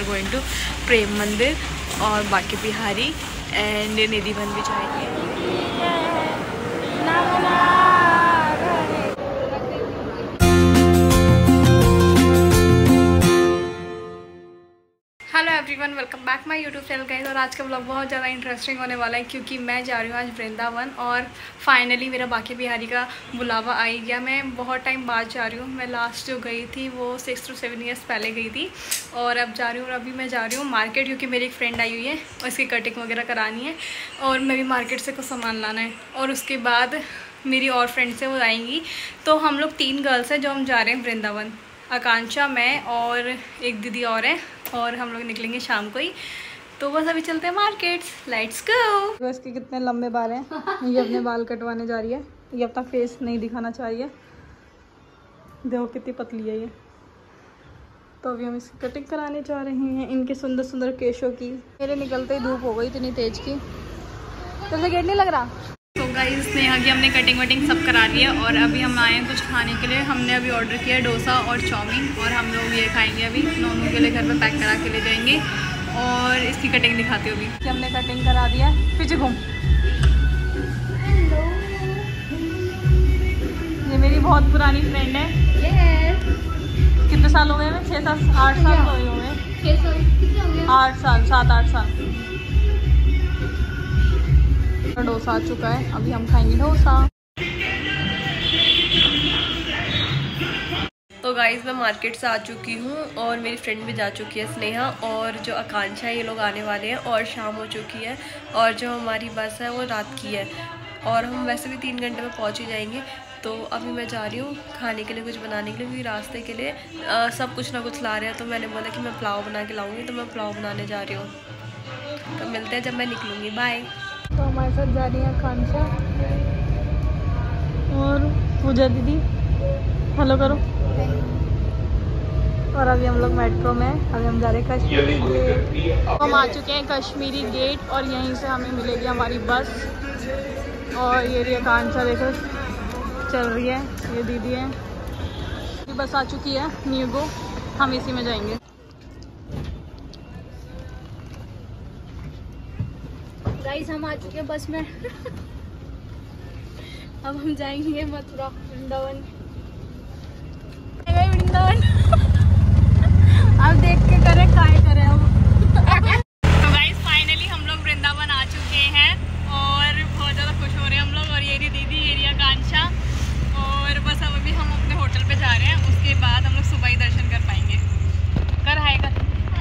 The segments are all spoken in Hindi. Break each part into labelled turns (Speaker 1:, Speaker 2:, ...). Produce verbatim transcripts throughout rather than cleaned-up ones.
Speaker 1: गोइंग टू प्रेम मंदिर और बाकी बिहारी एंड निधिवन भी जाएंगे। Hello everyone, welcome back my YouTube channel guys. और आज का ब्लॉग बहुत ज़्यादा इंटरेस्टिंग होने वाला है क्योंकि मैं जा रही हूँ आज वृंदावन और फाइनली मेरा बाकी बिहारी का बुलावा आ ही गया। मैं बहुत टाइम बाद जा रही हूँ। मैं लास्ट जो गई थी वो सिक्स टू सेवन ईयर्स पहले गई थी और अब जा रही हूँ। और अभी मैं जा रही हूँ मार्केट क्योंकि मेरी एक फ्रेंड आई हुई है और इसकी कटिंग वगैरह करानी है और मैं भी मार्केट से कुछ सामान लाना है। और उसके बाद मेरी और फ्रेंड्स हैं वो आएंगी, तो हम लोग तीन गर्ल्स हैं जो हम जा रहे हैं वृंदावन। आकांक्षा, मैं और एक दीदी और है और हम लोग निकलेंगे शाम को ही। तो बस अभी चलते हैं मार्केट्स, लेट्स गो। इसके कितने लंबे बाल हैं। ये अपने बाल कटवाने जा रही है। ये अपना फेस नहीं दिखाना चाहिए, देखो कितनी पतली है ये। तो अभी हम इसकी कटिंग कराने जा रहे हैं इनके सुंदर सुंदर केशों की। मेरे निकलते ही धूप हो गई इतनी तेज की, तो से गेट नहीं लग रहा। तो गाइस नेहा की हमने कटिंग वटिंग सब करा ली है और अभी हम आए हैं कुछ खाने के लिए। हमने अभी ऑर्डर किया है डोसा और चाउमीन और हम लोग ये खाएंगे अभी। नोनू के लिए घर पे पैक करा के ले जाएंगे और इसकी कटिंग दिखाती हूँ अभी। हमने कटिंग करा दिया है। पीछे घूम। ये मेरी बहुत पुरानी फ्रेंड है। yes. कितने साल हो गए हमें? छः सात आठ साल हो गए। छः साल कितने हो गए? आठ साल सात आठ साल। डोसा आ चुका है, अभी हम खाएंगे डोसा। तो गाइस मैं मार्केट से आ चुकी हूँ और मेरी फ्रेंड भी जा चुकी है स्नेहा, और जो आकांक्षा है ये लोग आने वाले हैं और शाम हो चुकी है। और जो हमारी बस है वो रात की है और हम वैसे भी तीन घंटे में पहुँच ही जाएंगे। तो अभी मैं जा रही हूँ खाने के लिए कुछ बनाने के लिए, क्योंकि रास्ते के लिए आ, सब कुछ ना कुछ ला रहे हैं। तो मैंने बोला कि मैं पुलाव बना के लाऊंगी, तो मैं पुलाव बनाने जा रही हूँ। तो मिलते हैं जब मैं निकलूँगी, बाय। तो हमारे साथ जा रही है आकांक्षा और पूजा दीदी, हेलो करो। और अभी हम लोग मेट्रो में, अभी हम जा रहे हैं कश्मीरी गेट। हम आ चुके हैं कश्मीरी गेट और यहीं से हमें मिलेगी हमारी बस। और ये रही आकांक्षा, देखो चल रही है, ये दीदी है। ये बस आ चुकी है न्यूगो, हम इसी में जाएंगे। गाइस हम आ चुके हैं बस में। अब हम जाएंगे मथुरा वृंदावन। वृंदावन अब देख के करे काय करे हम। तो गाइस फाइनली हम लोग वृंदावन आ चुके हैं और बहुत ज़्यादा खुश हो रहे हैं हम लोग। और ये रही दीदी, ये रही आकांक्षा। और बस अब अभी हम अपने होटल पे जा रहे हैं, उसके बाद हम लोग सुबह ही दर्शन कर पाएंगे। कर हाय कर।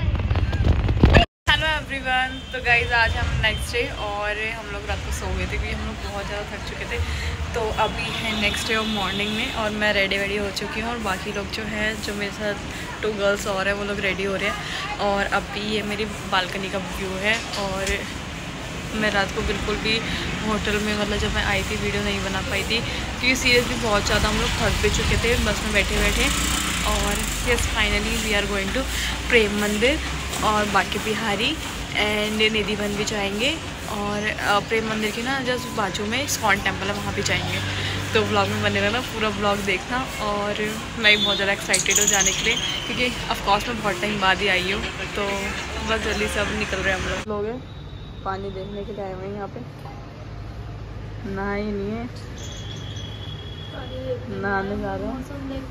Speaker 1: हेलो एवरीवन, तो गाइज आज हम नेक्स्ट डे और हम लोग रात को सो गए थे क्योंकि हम लोग बहुत ज़्यादा थक चुके थे। तो अभी है नेक्स्ट डे ऑफ मॉर्निंग में और मैं रेडी वेडी हो चुकी हूँ और बाकी लोग जो है, जो मेरे साथ टू गर्ल्स और है, वो लोग रेडी हो रहे हैं। और अभी ये मेरी बालकनी का व्यू है। और मैं रात को बिल्कुल भी होटल में, मतलब जब मैं आई थी वीडियो नहीं बना पाई थी क्योंकि सीरियसली बहुत ज़्यादा हम लोग थक भी चुके थे बस में बैठे बैठे। और yes finally we are going to Prem Mandir और बाकी बिहारी एंड निधिवन भी जाएंगे। और प्रेम मंदिर के ना जस्ट बाजू में इस्कॉन टेम्पल है, वहाँ भी जाएंगे। तो व्लॉग में बने रहना, पूरा व्लॉग देखना। और मैं भी बहुत ज़्यादा एक्साइटेड हूँ जाने के लिए क्योंकि ऑफकोर्स मैं बहुत टाइम बाद ही आई हूँ। तो बस जल्दी से अब निकल रहे हैं हम लोग। लोग हैं पानी देखने के लिए आए हुए हैं यहाँ पे। नहा ही नहीं है, नहाने जा रहे हैं।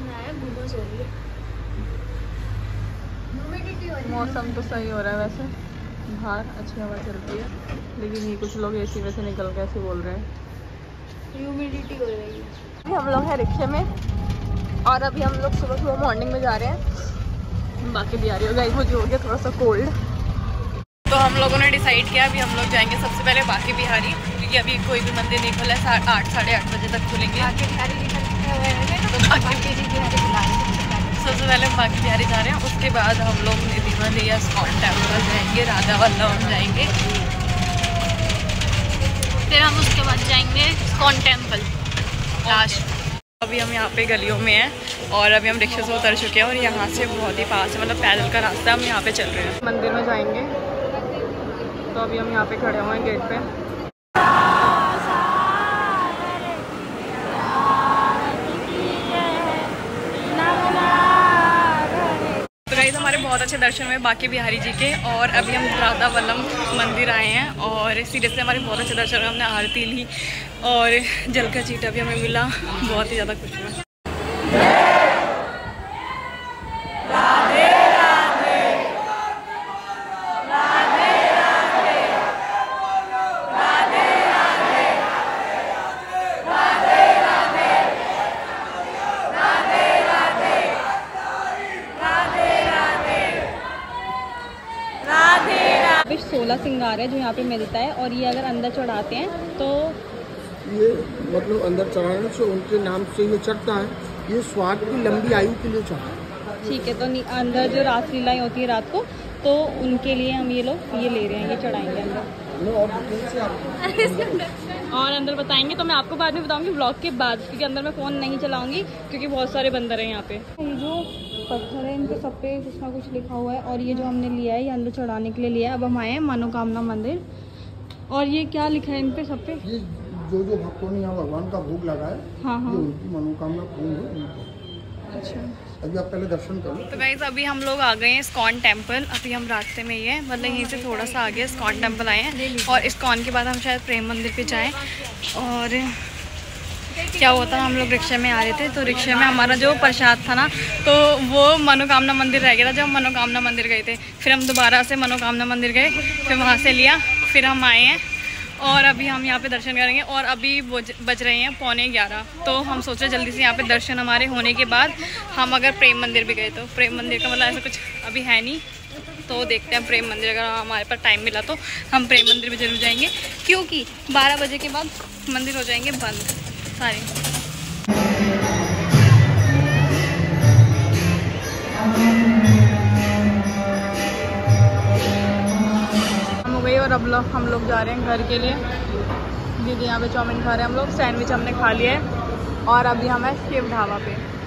Speaker 1: मौसम तो सही हो रहा है वैसे, बाहर अच्छी हवा चल रही है, लेकिन ये कुछ लोग एसी में से निकल के ऐसे बोल रहे हैं ह्यूमिडिटी हो रही है। हम लोग हैं रिक्शे में और अभी हम लोग सुबह सुबह मॉर्निंग में जा रहे हैं। बाकी भी आ रही हो गाइस, मुझे हो गया थोड़ा सा कोल्ड। तो हम लोगों ने डिसाइड किया अभी हम लोग जाएंगे सबसे पहले बाकी बिहारी, क्योंकि अभी कोई भी मंदिर नहीं खुला है। आठ साढ़े आठ बजे तक खुलेंगे। सबसे पहले हम बाकी बिहारी जा रहे हैं, उसके बाद हम लोग निधिवन या इस्कॉन टेम्पल जाएंगे, राधा वल्लभ जाएंगे, फिर हम उसके बाद जाएंगे इस्कॉन टेम्पल लास्ट। अभी हम यहाँ पे गलियों में हैं और अभी हम रिक्शे से उतर चुके हैं और यहाँ से बहुत ही पास है, मतलब पैदल का रास्ता। हम यहाँ पे चल रहे हैं, मंदिर में जाएंगे। तो अभी हम यहाँ पे खड़े हुए हैं गेट पे। बहुत अच्छे दर्शन हुए बांके बिहारी जी के। और अभी हम राधा वल्लभ मंदिर आए हैं और सीरियसली हमारे बहुत अच्छे दर्शन हुए। हमने आरती ली और जल का चीटा भी हमें मिला, बहुत ही ज़्यादा खुश हुआ।
Speaker 2: सोलह सिंगार है जो यहाँ पे मिलता है और ये अगर अंदर चढ़ाते हैं तो
Speaker 3: ये मतलब अंदर चढ़ाने से उनके नाम से ये चढ़ता है। ये स्वाद की लंबी आयु के लिए चढ़ता है।
Speaker 2: ठीक है, तो अंदर जो रासलीलाएं होती है रात को, तो उनके लिए हम ये लोग ये ले रहे हैं, ये चढ़ाएंगे अंदर और अंदर बताएंगे। तो मैं आपको बाद में बताऊंगी ब्लॉग के बाद, क्योंकि अंदर मैं फ़ोन नहीं चलाऊंगी क्योंकि बहुत सारे बंदर हैं यहाँ पे। ये जो पत्थर है इनके सब पे कुछ ना कुछ लिखा हुआ है और ये जो हमने लिया है ये अंदर चढ़ाने के लिए लिया है। अब हम आए हैं मनोकामना मंदिर और ये क्या लिखा है इन पे सब पे?
Speaker 3: ये जो जो भक्तों ने यहाँ भगवान का भोग लगाया,
Speaker 2: हाँ हाँ,
Speaker 3: ये उनकी मनोकामना पूर्ण हो।
Speaker 2: अच्छा,
Speaker 3: अभी आप पहले दर्शन करो।
Speaker 1: तो गाइस अभी हम लोग आ गए हैं इस्कॉन टेम्पल। अभी हम रास्ते में ही है, मतलब यहीं से थोड़ा सा आगे इस्कॉन टेम्पल आए हैं और इस्कॉन के बाद हम शायद प्रेम मंदिर पे जाएं। और क्या हुआ था, हम लोग रिक्शे में आ रहे थे तो रिक्शे में हमारा जो प्रसाद था ना, तो वो मनोकामना मंदिर रह गया था। जब हम मनोकामना मंदिर गए थे फिर हम दोबारा से मनोकामना मंदिर गए, फिर वहाँ से लिया, फिर हम आए हैं और अभी हम यहाँ पे दर्शन करेंगे। और अभी बज रहे हैं पौने ग्यारह, तो हम सोच रहे जल्दी से यहाँ पे दर्शन हमारे होने के बाद हम अगर प्रेम मंदिर भी गए, तो प्रेम मंदिर का मतलब ऐसा कुछ अभी है नहीं, तो देखते हैं प्रेम मंदिर अगर हमारे पास टाइम मिला तो हम प्रेम मंदिर भी जरूर जाएंगे, क्योंकि बारह बजे के बाद मंदिर हो जाएंगे बंद सारे। हम हो गई और अब लोग हम लोग जा रहे हैं घर के लिए। दीदी यहाँ पे चाउमीन खा रहे हैं, हम लोग सैंडविच हमने खा लिया है और अभी हम हैं शिव ढाबा पे।